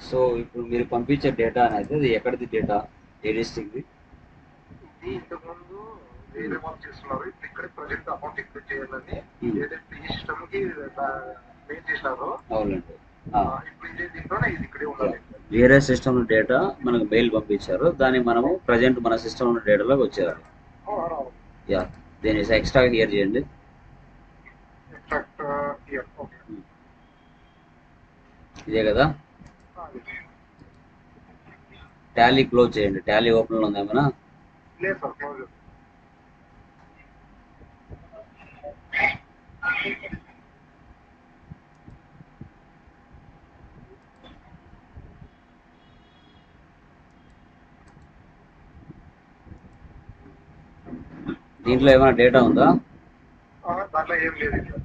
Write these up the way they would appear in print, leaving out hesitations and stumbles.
So ఇప్పుడు మీరు పంపించే డేటా అనేది అది ఎక్కడిది డేటా, ఏ డిస్ట్రిక్ట్ది? ఇది ఇంతకుముందు వేరే వాళ్ళు చేస్తున్నారు, ఇప్పుడు ఇక్కడ ప్రజెంట్ అమౌంట్ ఎక్కువ చేయాలని ఏదైతే ఈ సిస్టమ్ కి మెయిన్ చేసినారో. అవునండి. ఇప్పుడు ఇదే దీంట్లోనే ఇది ఇక్కడే ఉండాలి. వేరే సిస్టమ్ డేటా మనకు మెయిల్ పంపించారు, దాన్ని మనము ప్రజెంట్ మన సిస్టమ్ ఉన్న డేటాలోకి వచ్చేయాలి. యా, దీన్ని ఎక్స్ట్రా క్లియర్ చేయండి. ఇదే కదా, టాలీ క్లోజ్ చేయండి. టాలీ ఓపెన్లో ఉందా ఏమైనా? లేదు సార్, క్లోజ్. దీంట్లో ఏమైనా డేటా ఉందా? దాంట్లో ఏం లేదు సార్.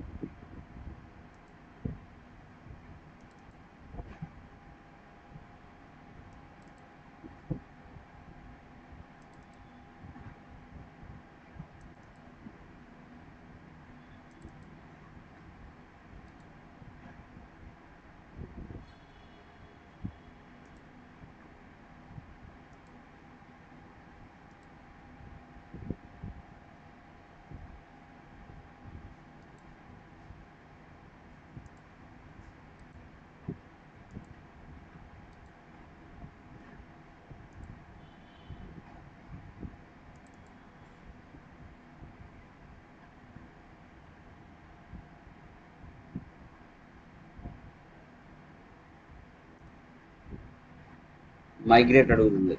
మైగ్రేట్ అడుగుతుంది.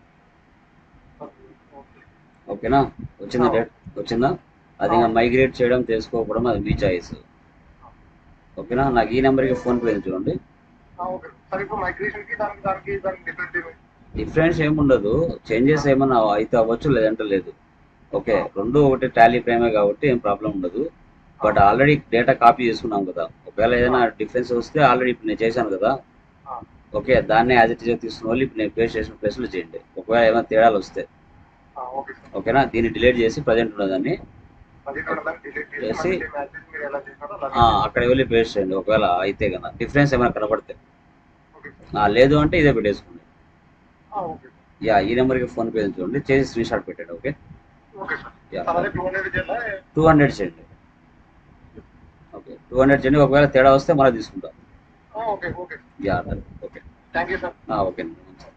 ఓకేనా, వచ్చిందా డేట్? వచ్చిందా? అది ఇంకా మైగ్రేట్ చేయడం చేసుకోకపోవడం అది మీ చాయిస్. ఓకేనా, నాకు ఈ నెంబర్కి ఫోన్పే చూడండి. డిఫరెన్స్ ఏముండదు, చేంజెస్ ఏమన్నా అయితే అవ్వచ్చు, లేదంటే లేదు. ఓకే, రెండు ఒకటి టాలీ ప్రైమే కాబట్టి ఏం ప్రాబ్లం ఉండదు. బట్ ఆల్రెడీ డేటా కాపీ చేసుకున్నాం కదా, ఒకవేళ ఏదైనా డిఫరెన్స్ వస్తే ఆల్రెడీ ఇప్పుడు నేను చేశాను కదా. ఓకే, దాన్నే యాజ్ ఇట్ ఈజ్ తీసుకున్న వాళ్ళు ఇప్పుడు నేను పేస్ట్ చేసిన ప్లేస్లో చేయండి, ఒకవేళ ఏమైనా తేడాలు వస్తే. ఓకేనా, దీన్ని డిలీట్ చేసి ప్రజెంట్ ఉన్నదాన్ని చేసి అక్కడ వెళ్ళి పేస్ట్ చేయండి, ఒకవేళ అయితే కన్నా డిఫరెన్స్ ఏమైనా కనబడితే. లేదు అంటే ఇదే పెట్టేసుకోండి. యా, ఈ నెంబర్కి ఫోన్పే చూడండి, చేసి స్క్రీన్ షాట్ పెట్టండి. ఓకే, 200 చేయండి. ఓకే, 200 చేయండి, ఒకవేళ తేడా వస్తే మళ్ళీ తీసుకుంటాం. Yeah, okay. ఓకే.